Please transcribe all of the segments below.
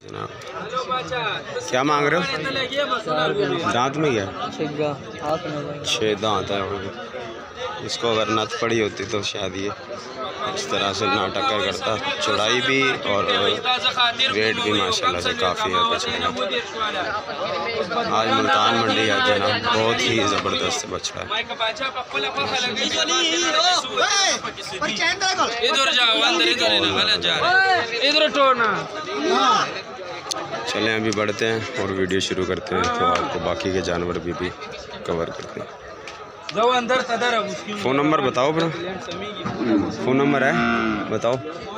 जनाब क्या मांग रहे हो? दांत में क्या? 6 दांत है। इसको अगर नथ पड़ी होती तो शायद ये इस तरह से नाटक करता। चौड़ाई भी और वेट भी माशाल्लाह से काफ़ी है बछड़े। आज मुल्तान मंडी है जनाब, बहुत ही ज़बरदस्त बछड़ा है। चलें अभी बढ़ते हैं और वीडियो शुरू करते हैं, तो आपको बाकी के जानवर भी कवर करते हैं। फ़ोन नंबर बताओ ब्रो, फ़ोन नंबर है बताओ।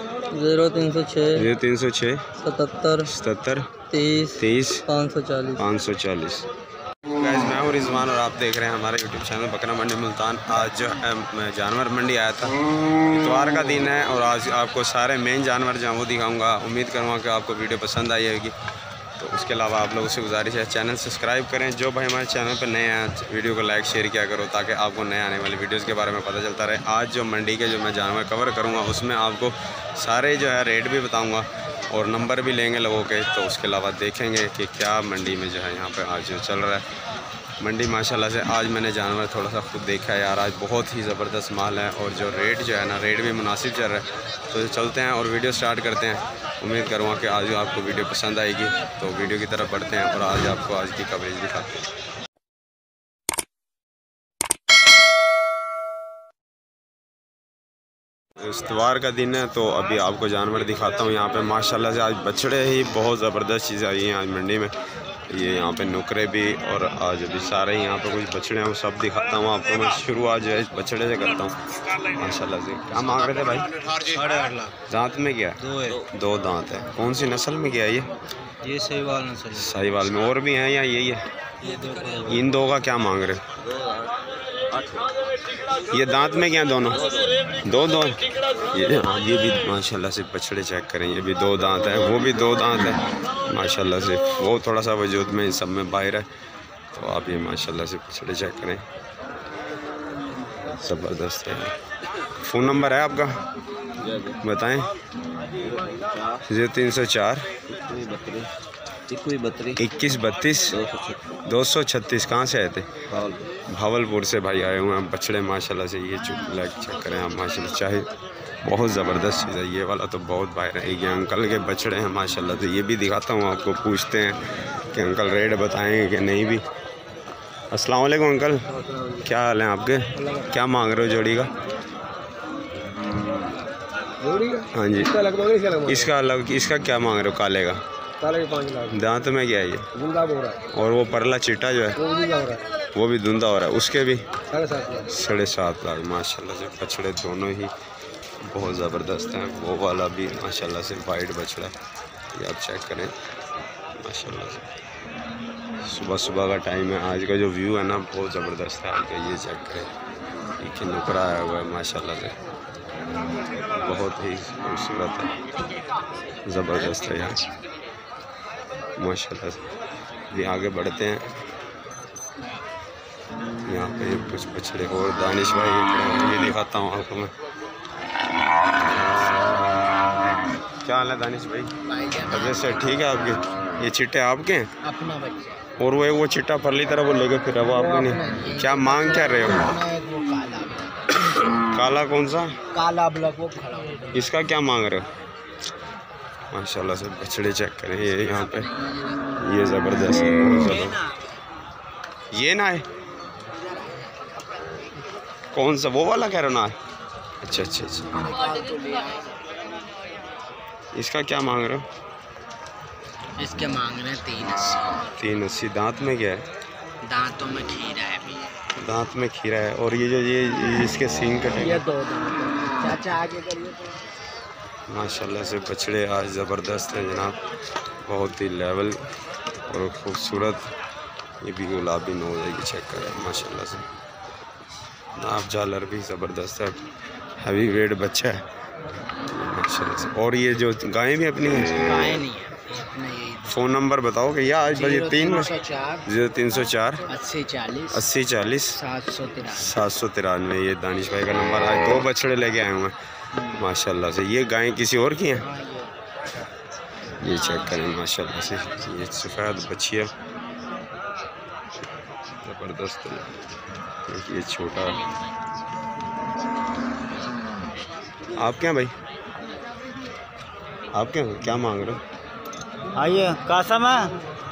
0306 77 30 540। गाइस मैं हूँ रिजवान और आप देख रहे हैं हमारे यूट्यूब चैनल बकरा मंडी मुल्तान। आज जो है मैं जानवर मंडी आया था, इतवार का दिन है और आज आपको सारे मेन जानवर जो हैं वो दिखाऊंगा। उम्मीद करूँगा कि आपको वीडियो पसंद आई होगी। तो उसके अलावा आप लोगों से गुजारिश है चैनल सब्सक्राइब करें। जो भाई हमारे चैनल पर नए हैं वीडियो को लाइक शेयर किया करो ताकि आपको नए आने वाली वीडियोस के बारे में पता चलता रहे। आज जो मंडी के जो मैं जानवर कवर करूँगा उसमें आपको सारे जो है रेट भी बताऊँगा और नंबर भी लेंगे लोगों के। तो उसके अलावा देखेंगे कि क्या मंडी में जो है यहाँ पर आज जो चल रहा है। मंडी माशाल्लाह से आज मैंने जानवर थोड़ा सा खुद देखा है यार, आज बहुत ही ज़बरदस्त माल है और जो रेट जो है ना रेट भी मुनासिब चल रहा है। तो चलते हैं और वीडियो स्टार्ट करते हैं। उम्मीद करूँगा कि आज आपको वीडियो पसंद आएगी। तो वीडियो की तरफ बढ़ते हैं और आज आपको आज की कवरेज दिखाते हैं। इतवार का दिन है तो अभी आपको जानवर दिखाता हूँ। यहाँ पे माशाल्लाह से आज बछड़े ही बहुत ज़बरदस्त चीज़ें आई हैं आज मंडी में। ये यहाँ पे नुकरे भी और आज अभी सारे यहाँ पे कुछ बछड़े हैं वो सब दिखाता हूँ आपको। मैं शुरू आज जो है इस बछड़े से करता हूँ माशाल्लाह से। क्या मांग रहे थे भाई? 8.5 लाख। दांत में क्या? 2 दांत है। कौन सी नस्ल में क्या है ये साहिवाल नस्ल। साहिवाल में और भी हैं या यही है? इन 2 का क्या मांग रहे हो? ये दांत में क्या दोनों? 2 ये भी माशाल्लाह से बछड़े चेक करें। ये भी 2 दांत है, वो भी 2 दांत है माशाल्लाह से। वो थोड़ा सा वजूद में इन सब में बाहर है। तो आप ये माशाल्लाह से बछड़े चेक करें, ज़बरदस्त है। फ़ोन नंबर है आपका बताएं। 0304 21 32 236। कहाँ से आए थे? भावलपुर से भाई आए हुए हैं बछड़े माशाल्लाह से। ये चेक करें आप माशाल्लाह, चाहे बहुत ज़बरदस्त चीज़ है। ये वाला तो बहुत बाहर है। ये अंकल के बछड़े हैं माशाल्लाह से। ये भी दिखाता हूँ आपको, पूछते हैं कि अंकल रेट बताएंगे कि नहीं भी। अस्सलाम वालेकुम अंकल, क्या हाल है आपके? क्या मांग रहे हो जोड़ी का? हाँ जी, इसका अलग। इसका क्या मांग रहे हो? काले का 5 लाख। दांत में क्या है ये? धुंधा हो रहा है। और वो परला चिट्टा जो है वो भी धुंधा हो रहा है, उसके भी 7.5 लाख माशाल्लाह से। बछड़े दोनों ही बहुत ज़बरदस्त हैं। वो वाला भी माशाल्लाह से वाइट बछड़ा, ये आप चेक करें माशाल्लाह से। सुबह सुबह का टाइम है, आज का जो व्यू है ना बहुत ज़बरदस्त है आज का। ये चेक करें, एक नुकरा आया हुआ है माशाल्लाह से, बहुत ही खूबसूरत है, ज़बरदस्त है यार माशाल्लाह से। ये आगे बढ़ते हैं। यहाँ पे कुछ बछड़े और दानिश भाई ये दिखाता हूँ आपको मैं। क्या हाल है दानिश भाई? तबीयत से ठीक है आपकी? ये चिट्टे आपके हैं? अपना बच्चा। और वो चिट्टा परली तरफ वो लेके फिर वो आपके नहीं? क्या मांग क्या रहे हो? काला कौन सा? काला ब्लैक वो खड़ा। इसका क्या मांग रहे हो? माशाल्लाह से बछड़े चेक करें। ये यहाँ पे ये ज़बरदस्त है। ये ना है कौन सा? वो वाला कह रहा ना है? अच्छा। इसका क्या मांग रहे हो? इसके मांग रहे हैं 380। दांत में क्या है? दांतों में खीरा है भैया। दांत में खीरा है। और ये जो ये इसके सींग कटे? ये 2 दांत। चाचा आगे करिए तो। माशाल्लाह से बछड़े आज ज़बरदस्त हैं जनाब, बहुत ही लेवल और ख़ूबसूरत। ये भी गुलाबी नोज है, ये चेक करें माशाल्लाह से। नाप झालर भी ज़बरदस्त है, हैवी वेट बच्चा है माशाल्लाह से। और ये जो गायें भी अपनी हैं? गायें नहीं है अपने। फ़ोन नंबर बताओ कि या आज बजे 0304 80 40 793। ये दानिश भाई का नंबर। आज 2 बछड़े लेके आए हुए हैं माशाल्लाह से। ये गायें किसी और की हैं? ये चेक करें माशाल्लाह से, ये सफ़ेद बछिया ज़बरदस्त है। ये छोटा आप क्या भाई, आप क्या मांग रहे हो? आइए कासम है,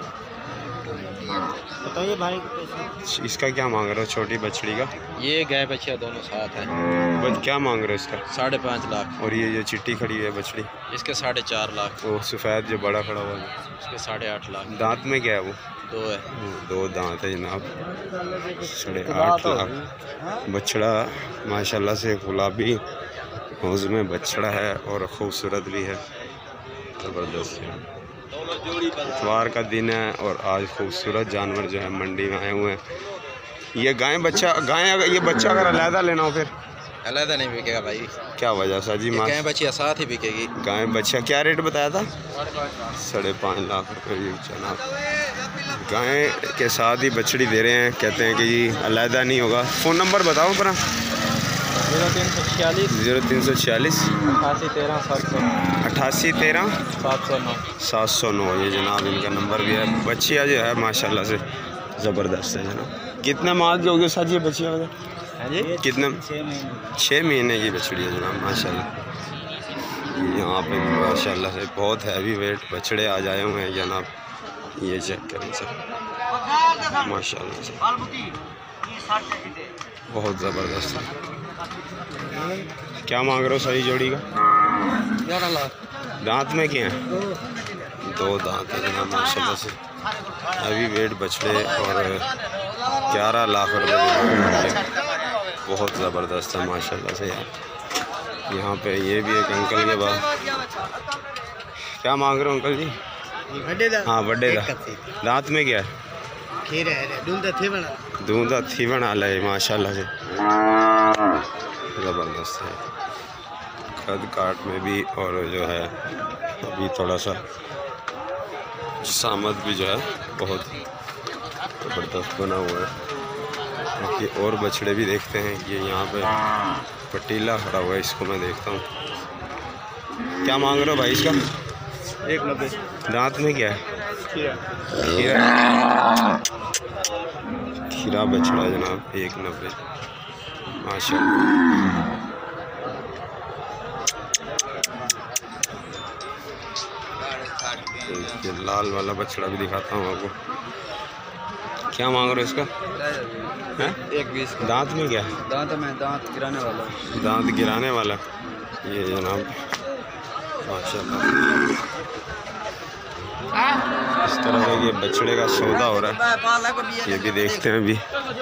बताइए भाई। इसका क्या मांग रहे हो छोटी बछड़ी का? ये गाय बच्चा दोनों साथ है। बस क्या मांग रहे हो इसका? 5.5 लाख। और ये जो चिट्टी खड़ी है बछड़ी, इसके 4.5 लाख। वो सफ़ेद जो बड़ा खड़ा हुआ है, इसके 8.5 लाख। दांत में क्या है वो? 2 है। 2 दांत है जनाब। 8.5 लाख बछड़ा माशाल्लाह से, गुलाबी हौज में बछड़ा है और ख़ूबसूरत भी है, ज़बरदस्त है। इतवार का दिन है और आज खूबसूरत जानवर जो है मंडी में आए हुए हैं। ये गाय अगर ये बच्चा अगर अलहदा लेना हो फिर अलहदा नहीं बिकेगा भाई। क्या वजह सा जी? गाय बच्चिया साथ ही बिकेगी। गाय बच्चा क्या रेट बताया था? 5.5 लाख रुपये जनाब। गाय के साथ ही बछड़ी दे रहे हैं, कहते हैं कि जी अलहदा नहीं होगा। फ़ोन नंबर बताओ अपना। 0346 0346 88 13 709 ये जनाब इनका नंबर भी है। बच्चिया जो है माशाल्लाह से ज़बरदस्त है जनाब। कितने माह की होगी सर ये बच्चिया वगैरह? कितने? 6 महीने की बछड़ी है जनाब माशाल्लाह। यहाँ पे माशाल्लाह से बहुत हैवी वेट बछड़े आ जाए हुए हैं जनाब। ये चेक करें सर माशाल्लाह से, बहुत ज़बरदस्त है। क्या मांग रहे हो सही जोड़ी का? 11 लाख। दांत में क्या है? 2 दांत है जनाब माशाल्लाह से। अभी वेट बछड़े और 11 लाख रुपये, बहुत ज़बरदस्त है माशाल्लाह से यार। यहाँ पे ये भी एक अंकल के पास। क्या मांग रहे हो अंकल जी? हाँ बड्डे दांत में क्या है? दूधा थी बना ले माशाल्लाह से, ज़बरदस्त है। कद काट में भी और जो है अभी थोड़ा सा सामत भी जो है बहुत ज़बरदस्त बना हुआ है। बाकी और बछड़े भी देखते हैं। ये यहाँ पे पटीला खड़ा हुआ है, इसको मैं देखता हूँ। क्या मांग रहे हो भाई इसका? 190। दांत में क्या है? खीरा बछड़ा जनाब 190 माशाल्लाह। ये लाल वाला बछड़ा भी दिखाता हूँ आपको। क्या मांग रहे हो इसका? 120। दांत में क्या है? दांत गिराने वाला। दांत गिराने वाला ये जनाब माशाल्लाह। इस तरह से ये बछड़े का सौदा हो रहा है, ये भी देखते हैं अभी।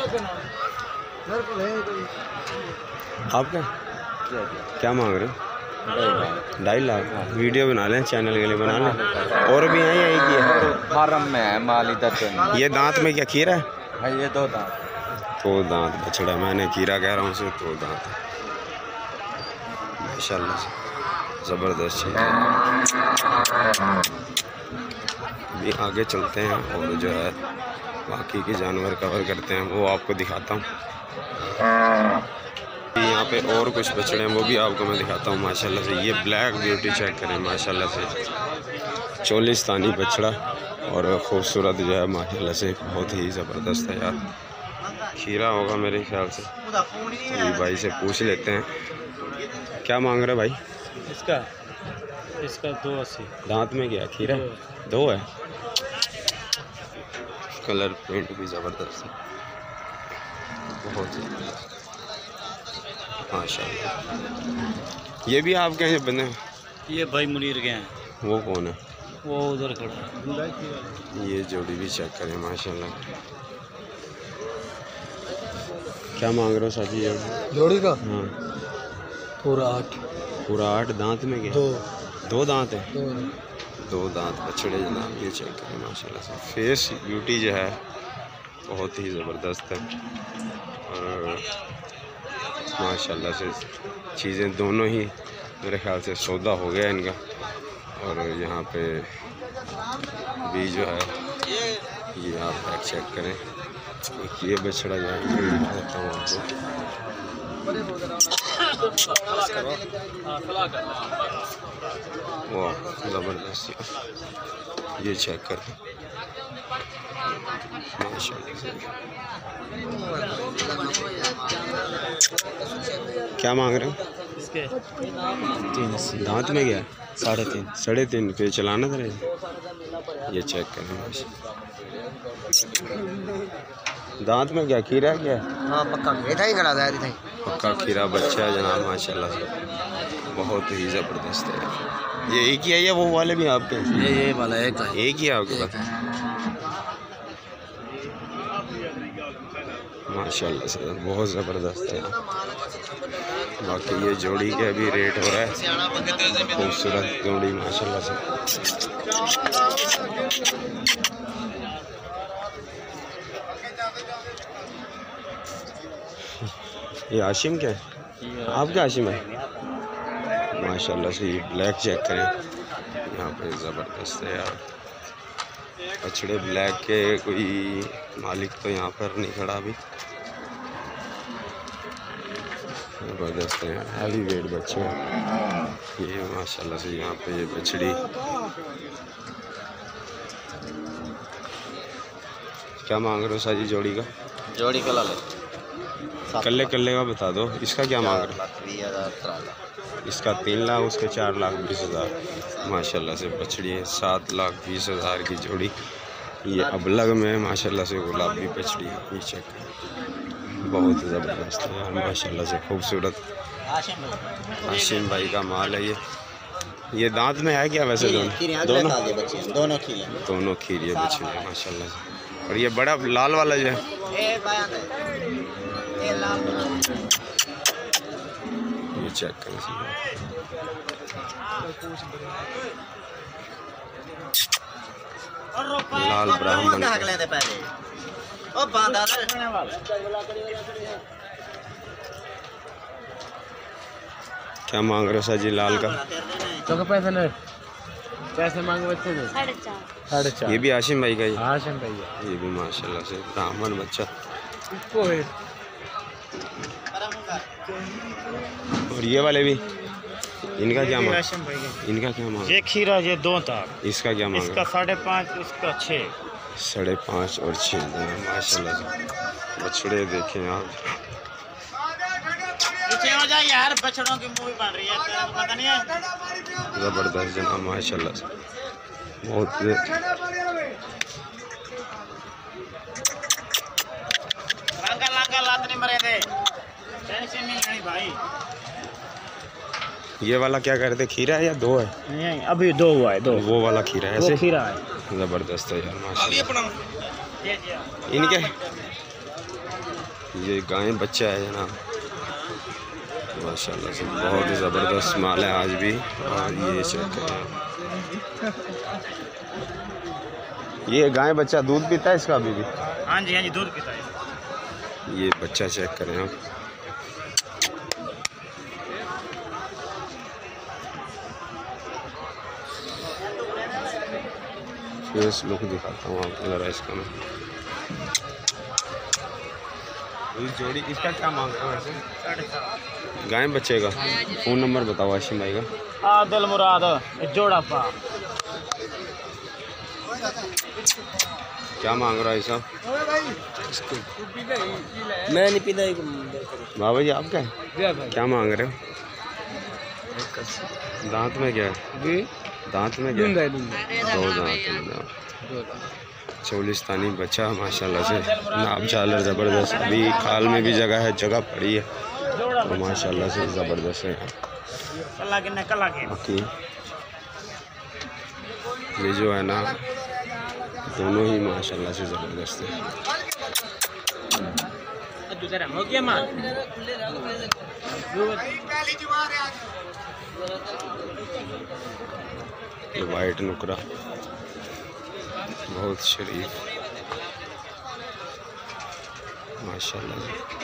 आप क्या मांग रहे हो? 2.5 लाख। वीडियो बना लें, चैनल के लिए बना लें। और भी हैं या एक ही है? फार्म में है माल इधर तो। ये दांत में क्या खीरा है? भाई ये 2 दांत। 2 दांत बछड़ा, मैंने खीरा कह रहा हूँ उसे। 2 दांत माशाल्लाह से ज़बरदस्त है। अभी आगे चलते हैं और जो है बाकी के जानवर कवर करते हैं, वो आपको दिखाता हूँ। यहाँ पे और कुछ बछड़े हैं, वो भी आपको मैं दिखाता हूँ माशाल्लाह से। ये ब्लैक ब्यूटी चेक करें माशाल्लाह से, चोलिस्तानी बछड़ा और ख़ूबसूरत जो है माशाल्लाह से, बहुत ही ज़बरदस्त है यार। खीरा होगा मेरे ख्याल से, अभी भाई से पूछ लेते हैं। क्या मांग रहे भाई इसका? 280। दांत में क्या खीरा? 2 है। कलर प्रिंट भी ज़बरदस्त है, बहुत ज़बरदस्त माशाल्लाह। ये भी आपके हैं बने? ये भाई मुनीर के हैं। वो कौन है? वो उधर खड़ा है। ये जोड़ी भी चेक करें माशाल्लाह। क्या मांग रहे हो साथी जोड़ी का? हाँ पूरा 8। पूरा 8। दांत में क्या? 2 दांत है। 2 दांत बछड़े जनाब, ये चेक करें माशाल्लाह से। फेस ब्यूटी जो है बहुत ही ज़बरदस्त है और माशाल्लाह से चीज़ें दोनों ही मेरे ख्याल से सौदा हो गया इनका। और यहाँ पे भी जो है ये आप चेक करें। ये बछड़ा जो है दिखाता हूँ आपको, वाह ज़बरदस्त, ये चेक कर माशाल्लाह। क्या मांग रहे हो? इसके 380। दांत में गया? 3.5। 3.5 पे चलाना था। ये चेक करें माशाल्लाह। दांत में क्या खीरा है क्या? हाँ पक्का ही खड़ा था इधर। पक्का खीरा बच्चा है जनाब माशाल्लाह से, बहुत ही ज़बरदस्त है। ये एक ही है या वो वाले भी आपके? ये वाला एक ही है आपके पास? माशाल्लाह से बहुत ज़बरदस्त है। बाकी ये जोड़ी के अभी रेट हो रहा है, खूबसूरत जोड़ी माशाल्लाह से। ये आशिम क्या है? आपका आशिम है माशाल्लाह से। ये ब्लैक चेक करें यहाँ पे, ज़बरदस्त है यार। बछड़े ब्लैक के कोई मालिक तो यहाँ पर नहीं खड़ा अभी। ज़बरदस्त है, हैवी वेट बच्चे हैं ये माशाल्लाह से। यहाँ पे ये बछड़ी क्या मांग रहे हो साजी जोड़ी का? जोड़ी का ला ले। कल्ले का बता दो। इसका क्या मांग रहे हो? इसका 3 लाख, उसके 4,20,000 माशाल्लाह से बछड़ी है। 7,20,000 की जोड़ी। ये अबलग में माशाल्लाह से गुलाबी बछड़ी है। ये चेक बहुत ज़बरदस्त है यार माशाल्लाह से, खूबसूरत। हाशिम भाई का माल है ये दांत में है क्या वैसे? दोनों खीरे बछड़े हैं माशाल्लाह से। और ये बड़ा लाल वाला जो है, ये चेक करें लाल ब्राह्मण। क्या मांग रहे हो सर जी लाल का? तो पैसे नहीं, पैसे मांगे बच्चे ने 4.5। ये भी हाशिम भाई का ही? हाशिम भाई ये भी माशाल्लाह से ब्राह्मण बच्चा। और ये वाले भी, इनका क्या मांग? इनका क्या मांग? ये खीरा, ये 2 था। इसका क्या मांग? इसका 5.5, इसका 6। 5.5 और 6 माशाल्लाह से। बछड़े देखें आप, पीछे हो जाए यार, बछड़ों की मूवी बन रही है, पता नहीं है। ज़बरदस्त जनाब माशाल्लाह से, बहुत। लांगा लात नहीं मरे थे, टेंशन नहीं भाई। ये वाला क्या कर रहे थे? खीरा है या 2 है? नहीं अभी 2 हुआ है। 2 वो वाला खीरा है? ऐसे खीरा है। ज़बरदस्त है यार माशाल्लाह। इनके ये गाय बच्चा है जनाब माशाल्लाह से, बहुत ज़बरदस्त माल है आज भी। और ये चेक करें, ये गाय बच्चा दूध पीता है इसका अभी भी? हाँ जी दूध पीता है। ये बच्चा चेक करें आप, फेस लुक दिखाता हूँ आपको ज़रा इसका मैं। इस जोड़ी इसका क्या मांग रहे हो वैसे? 4.5 गाय बच्चे का। फ़ोन नंबर बताओ हाशिम भाई का। आदिल मुराद जोड़ा पा। क्या मांग रहा है साहब? मैं नहीं पीता। बाबा जी आप क्या मांग रहे हो? दांत में क्या है? दांत में क्या है? 2 दांत। चौलिस्तानी बच्चा माशाल्लाह से, नाप झालर ज़बरदस्त। अभी खाल में भी जगह पड़ी है तो माशाल्लाह से ज़बरदस्त है। बाकी ये जो है ना, दोनों ही माशाल्लाह से ज़बरदस्त है। ये वाइट नुकरा बहुत शरीफ माशाल्लाह।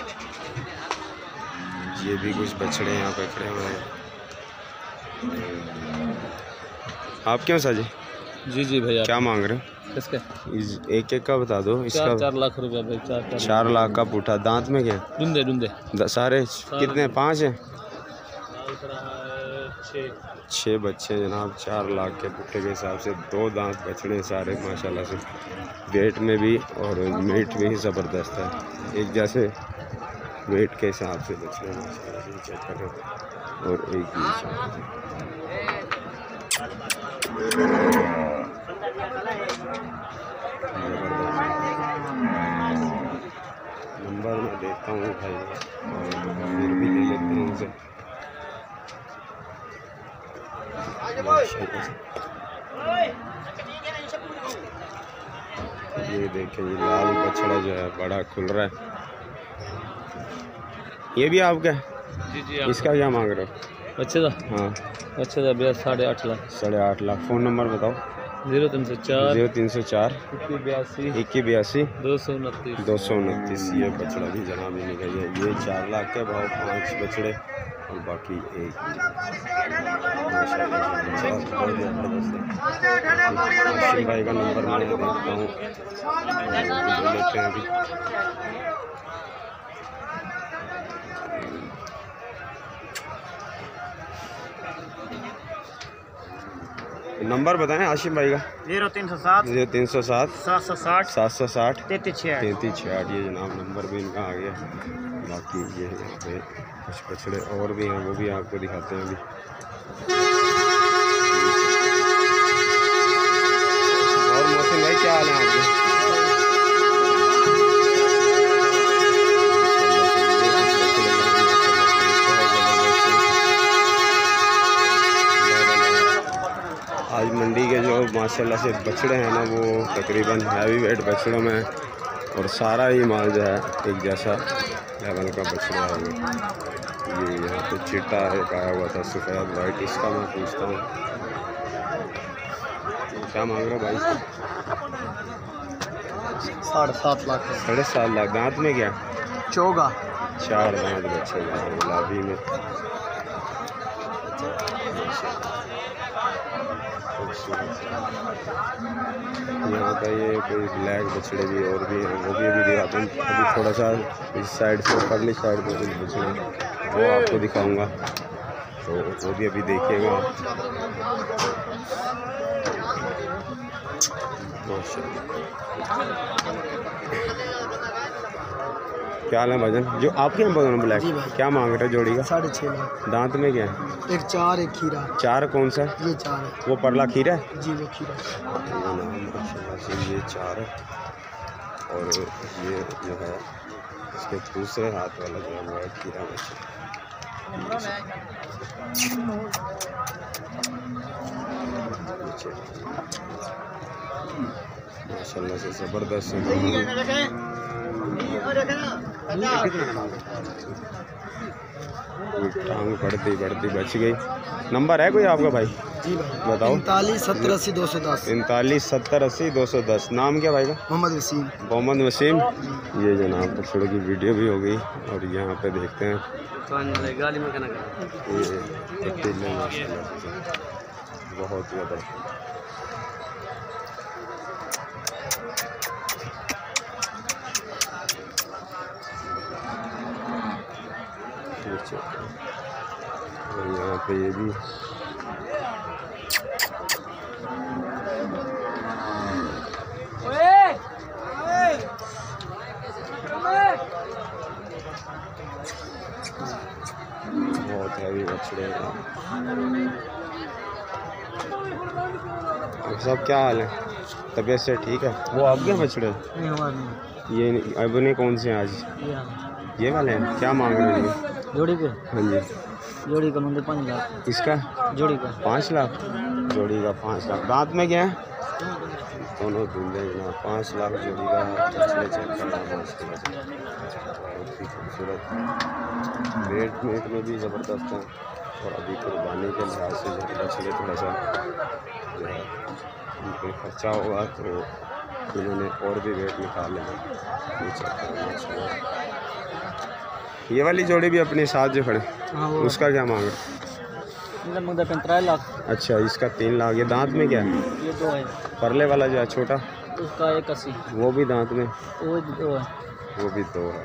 ये भी कुछ बछड़े यहाँ पे खड़े हुए हैं। आप क्यों साजी? जी भैया। क्या मांग रहे हो? किसके? एक एक का बता दो। इसका 4 लाख रुपया भाई। 4 लाख का पूठा। दांत में क्या? डूंदे सारे कितने? 5 हैं। 6 बच्चे जनाब। 4 लाख के पुट्ठे के हिसाब से 2 दांत बछड़े सारे माशाल्लाह से। वेट में भी और मीट भी ज़बरदस्त है। एक जैसे वेट के हिसाब से बछड़े माशाल्लाह से चेक करें। और एक नंबर मैं देखता हूँ भाई और फिर भी ले लेते हैं उनसे। ये देखें, ये लाल बछड़ा जो है बड़ा खुल रहा है। ये भी आपका? जी। इसका क्या मांग रहे हो? बच्चे का? हाँ, बच्चे का भैया 8.5 लाख। 8.5 लाख। फ़ोन नंबर बताओ। 0304 2182 229। ये बछड़ा भी जनाब ही निकल गया। ये 4 लाख के भाव 5 बछड़े और बाकी एक। आशिम भाई का नंबर मैं देखता हूँ, लेते हैं अभी। नंबर बताएं आशिम भाई का। 0307 760 3368। ये जनाब नंबर भी इनका आ गया। बाकी ये यहाँ पे कुछ बछड़े और भी हैं, वो भी आपको दिखाते हैं अभी। और मौसम भाई क्या हाल है आपके? आज मंडी के जो माशाल्लाह से बछड़े हैं ना, वो तकरीबन हैवी वेट बछड़ों में है और सारा ही माल जो है एक जैसा लेवल का बछड़ा है। ये यहाँ पे चिट्टा एक आया हुआ था सफ़ेद वाइट, इसका मैं पूछता हूँ क्या मांग रहा भाई? 7.5 लाख। 7.5 लाख। दांत में क्या? चौगा। 4 दांत बच्चे गुलाबी में। यहाँ का ये कोई ब्लैक बछड़े भी और भी हैं, वो भी अभी दिखाते हैं। अभी थोड़ा सा इस साइड से परली साइड पर कुछ बछड़े वो आपको दिखाऊंगा, तो वो भी अभी देखिएगा। क्या हाल है भजन? जो आपके यहाँ भजन ब्लैक क्या मांग रहे जोड़ी का? 6.5 लाख। दांत में क्या है? एक 4 एक खीरा। 4 कौन सा? ये 4 है। वो परला खीरा है? जी वो खीरा। ये 4 है और ये जो है इसके दूसरे हाथ वाला जो है वो है खीरा बच्चा। माशाल्लाह से ज़बरदस्त है। टांग बढ़ती बच गई। नंबर है कोई आपका भाई? जी भाई बताओ। 39 70 80 210। 39 70 80 210। नाम क्या भाई का? मोहम्मद वसीम। मोहम्मद वसीम। ये जनाब बछड़ों की वीडियो भी हो गई और यहाँ पे देखते हैं ये बहुत ज़्यादा। और यहाँ पे ये भी बहुत हैवी बछड़े हैं। सब क्या हाल है? तबीयत से ठीक है? वो आपके बछड़े? नहीं हमारे नहीं। ये अपने कौन से हैं आज? ये वाले हैं। क्या मांग रहे हैं जोड़ी पे? हाँ जी। जोड़ी का मंदिर 5 लाख। इसका? जोड़ी का 5 लाख। जोड़ी का 5 लाख। दांत में क्या है? दोनों दूल्हे ना। 5 लाख जोड़ी का बछड़े चेक करना बहुत ही खूबसूरत। वेट में भी ज़बरदस्त है और अभी कुर्बानी के लिहाज से जो बछड़े थोड़ा सा जो है उन पर खर्चा होगा तो इन्होंने और भी वेट निकाल लेना। ये वाली जोड़ी भी अपने साथ जो खड़े हाँ, उसका क्या मांग रहे? मुझे 35 लाख। अच्छा, इसका 3 लाख। ये दांत में क्या है? ये 2 है। परले वाला जो है छोटा उसका 81। वो भी दांत में? वो 2 है। वो भी 2 है।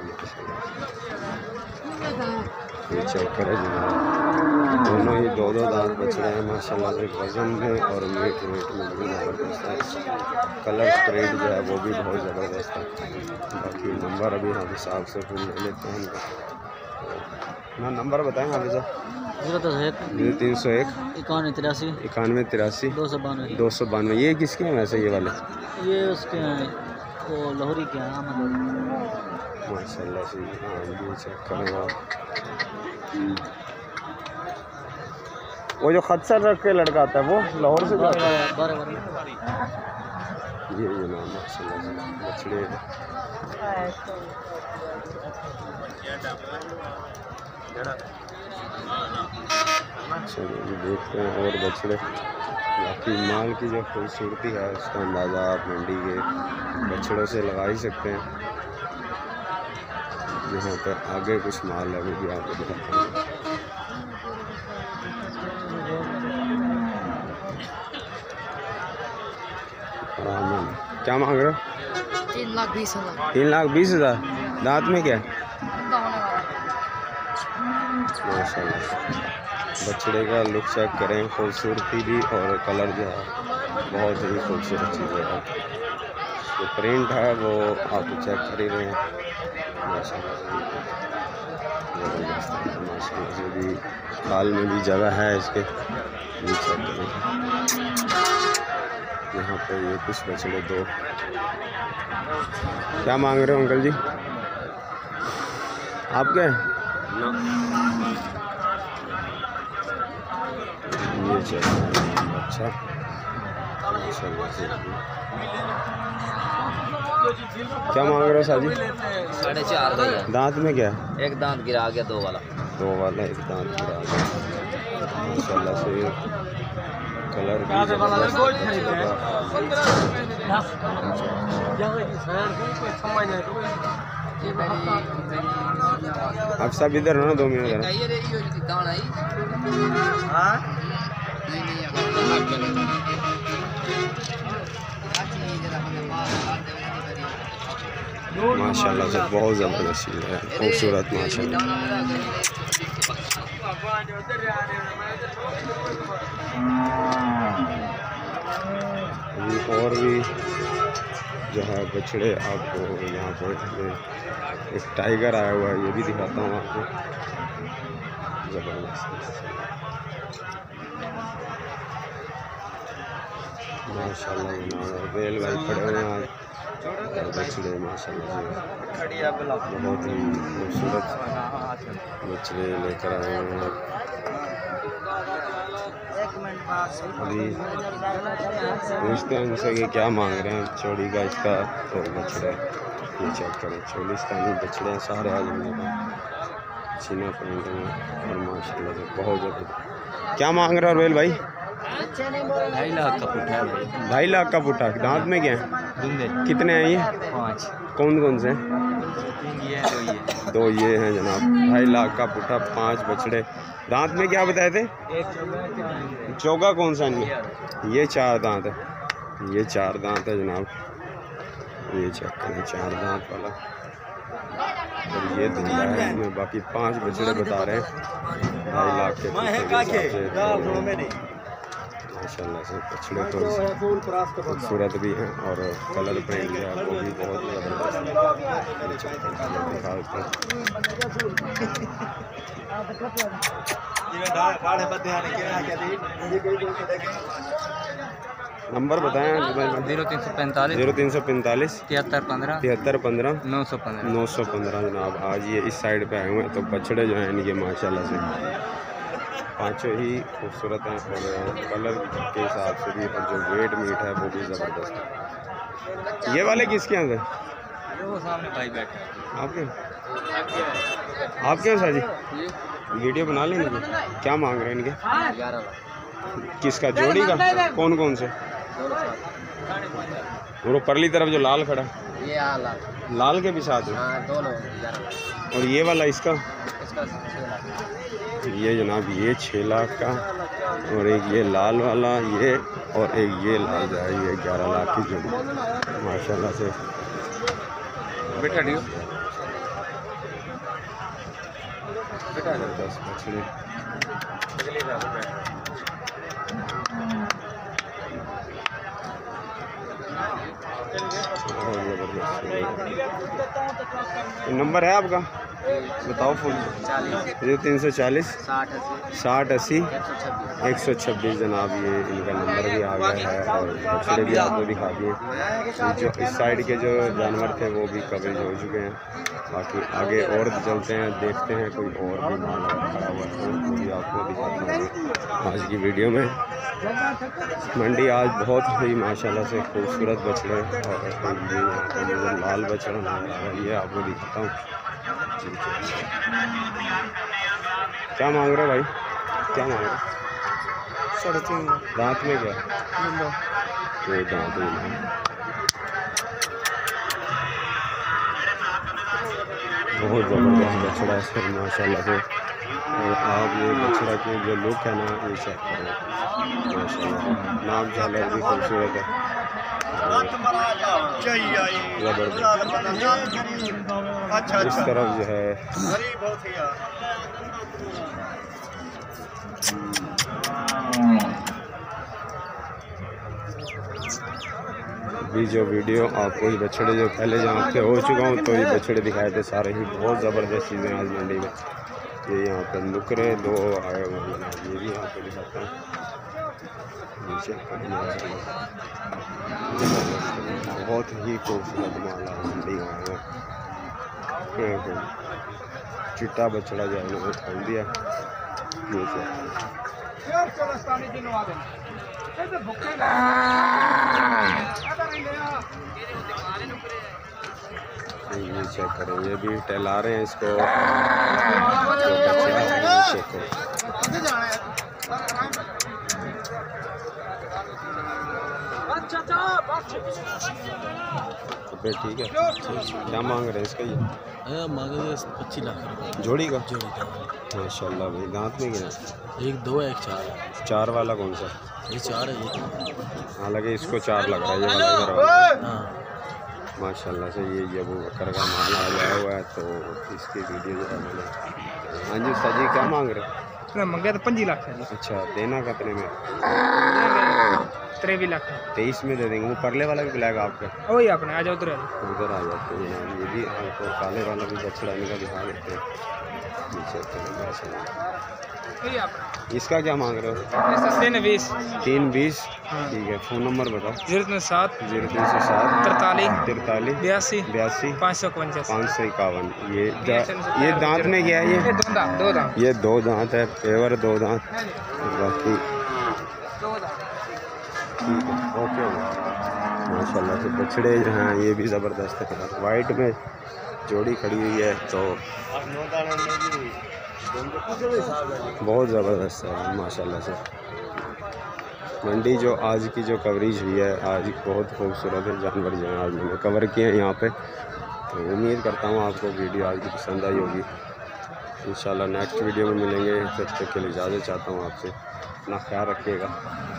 ये चेक करें जनाब, दोनों ही 2-2 दांत बछड़े हैं माशाल्लाह से। वज़न में और मीट में भी ज़बरदस्त है। कलर प्रिंट जो है वो भी बहुत ज़बरदस्त है। बाकी नंबर अभी हम हिसाब से फिर ले लेते हैं इनका ना। नंबर बताएं हाफिज़ साहब। 031 301 91 83 292। ये किसके हैं वैसे ये वाले? ये उसके हैं, वो लाहौरी के हैं। माशाल्लाह से। हाँ, ये चेक करें आप। वो जो खदसर रख के लड़का आता है वो लाहौर से जाता है। ये जनाब माशाल्लाह से बछड़े चलिए देखते हैं और बछड़े। बाकी माल की जो खूबसूरती है उसका अंदाज़ा आप मंडी के बछड़ों से लगा ही सकते हैं। यहाँ पर आगे कुछ माल है वो भी आपको दिखाते हैं। क्या मांग रहे हो? 3,20,000। 3,20,000। दांत में क्या है? माशाल्लाह बछड़े का लुक चेक करें, खूबसूरती भी और कलर जो है बहुत ही खूबसूरत चीज़ है। जो प्रिंट है वो आप चेक कर ही रहे हैं। माशाल्लाह से भी खाल में भी जगह है इसके। ये चेक करें यहाँ पे ये कुछ बछड़े 2। क्या मांग रहे हो अंकल जी? आपके ये चेक। अच्छा क्या मांग रहे हो साजी? 4.5 भैया। दांत में क्या है? एक दांत गिरा गया, 2 वाला। 2 वाला, एक दांत गिरा गया। माशाल्लाह से कलर भी आप सब इधर हो ना, 2 मिनट। माशाल्लाह से बहुत ज़बरदस्त चीज़ है, खूबसूरत माशाल्लाह। और भी जो है बछड़े आपको यहाँ पर एक टाइगर आया हुआ है, ये भी दिखाता हूँ आपको। ज़बरदस्त माशाल्लाह। बेल भाई खड़े हुए हैं आज बछड़े माशाल्लाह से बहुत ही खूबसूरत बछड़े लेकर आए हैं। अभी पूछते हैं उनसे कि क्या मांग रहे हैं चौड़ी का इसका। तो बछड़े ये चेक करें, चोलिस्तानी बछड़े हैं सारे आज मेरे चीना प्रिंट में और माशाल्लाह से बहुत ज़बरदस्त। क्या मांग रहे हो रोयल भाई? 2.5 लाख का पुट्ठा है भाई। 2.5 लाख का पुट्ठा। दांत में क्या है? कितने हैं ये? 5। कौन कौन से हैं? 2 ये हैं जनाब। 2.5 लाख का पुट्ठा, 5 बछड़े। दांत में क्या बताए थे? चौगा कौन सा इनमें? ये 4 दांत है। ये 4 दांत है जनाब। ये चेक करें, 4 दांत वाला। और ये धुंधा है इनमें। बाकी 5 बछड़े बता रहे हैं 2.5 लाख के माशाल्लाह से। बछड़े तो खूबसूरत भी हैं और कलर प्रिंट है वो भी बहुत ज़बरदस्त नंबर बताएं। 0345 0345 7315 7315 915 915 जनाब। आज ये इस साइड पे आए हुए हैं तो बछड़े जो हैं इनके माशाल्लाह से पाँचों ही खूबसूरत हैं और कलर के हिसाब से भी और जो वेट मीट है वो भी ज़बरदस्त है। ये वाले किसके यहाँ से? वो सामने भाई बैठे आपके आपके साजी वीडियो बना लेंगे। क्या मांग रहे हैं इनके? 11 लाख। किसका? जोड़ी का? कौन कौन से? वो परली तरफ जो लाल खड़ा, ये लाल के भी साथ है। हाँ, दोनों। और ये वाला इसका? इसका 6 लाख। ये जनाब ये 6 लाख का, और एक ये लाल वाला ये, और एक ये लाल जो है ये 11 लाख की जोड़ी माशाल्लाह से। बेटा डियो बेटा 10 बछड़े। नंबर है आपका, बताओ फुल। 340 60 80 126 जनाब, ये इनका नंबर भी आ गया है। और बछड़े भी आपको दिखा दिए। जो इस साइड के जो जानवर थे वो भी कवरेज हो चुके हैं। बाकी आगे और चलते हैं, देखते हैं कोई और भी माल खड़ा हुआ है वो भी आपको दिखाता हूँ आज की वीडियो में। मंडी आज बहुत ही माशाल्लाह से खूबसूरत बछड़े, और ये लाल बछड़ा नजर आ रहा है, ये आपको दिखाता हूँ। क्या मांग रहे हो भाई, क्या मांग रहे हो? 3.5 दांत में क्या ये दांत में बहुत ज़बरदस्त बछड़ा है सर माशाल्लाह से। और आप ये बछड़ा की जो लुक है ना ये चेक करें माशाल्लाह, नाम झालर भी खूबसूरत है, जबरदस्त। इस तरफ जो है अभी जो वीडियो आपको ये बछड़े जो पहले जहाँ पे हो चुका हूँ तो ये बछड़े दिखाए थे सारे ही बहुत ज़बरदस्त चीज़ें आज मंडी में। ये यहाँ पे नुकरे 2 आए हुए हैं, ये भी यहाँ पे दिखाता हूँ नीचे। बहुत ही खूबसूरत माल है मंडी में। चिट्टा बछड़ा जो है उन्होंने खोल दिया ये चेक करें, ये भी टहला रहे हैं इसको। चेक करें ठीक है। क्या मांग रहे हैं इसका? ये मांगे 25 लाख जोड़ी का। जोड़ी का माशाल्लाह भाई। दांत में क्या? 1 2 1 4 4 वाला कौन सा? ये 4 है ये। हालांकि इसको 4 लग रहा है ये वाला। हाँ माशाल्लाह से ये अबू बकर का माल आया हुआ है तो इसकी वीडियो जो है मैंने। हाँ जी सर जी, क्या मांग रहे? मंगे तो 25 लाख है। अच्छा, देना कितने में? 23 लाख 23 में दे देंगे। वो परले वाला भी बुलाएगा आपका? वही अपने आ जाओ उधर उधर आ जाते हैं। ये भी आपको काले वाला भी बछड़ा इनका दिखा देते हैं। इसका क्या मांग रहे हो? 320। ठीक है, फ़ोन नंबर बताओ। 037 43 82 551। ये दांत में क्या है? ये दो दांत। ये 2 दांत है, पेवर 2 दांत। बाकी ठीक है, ओके माशाल्लाह से बछड़े जो हैं ये भी ज़बरदस्त है। वाइट में जोड़ी खड़ी हुई है तो बहुत ज़बरदस्त है माशाल्लाह से। मंडी जो आज की जो कवरेज हुई है आज बहुत खूबसूरत है। जानवर जो है आज मैंने कवर किए हैं यहाँ पे, तो उम्मीद करता हूँ आपको वीडियो आज की पसंद आई होगी। इंशाल्लाह नेक्स्ट वीडियो में मिलेंगे। तब तक के लिए इजाज़त चाहता हूँ आपसे। अपना ख्याल रखिएगा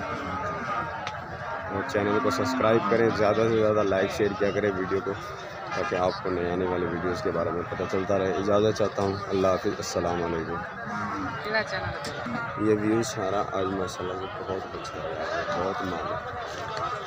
और चैनल को सब्सक्राइब करें, ज़्यादा से ज़्यादा लाइक शेयर किया करें वीडियो को, ताकि आपको नए आने वाले वीडियोस के बारे में पता चलता रहे। इजाज़त चाहता हूँ। अल्लाह हाफ़िज़। अस्सलाम वालेकुम। ये व्यू सारा आज माशाल्लाह बहुत अच्छा है, बहुत माल है।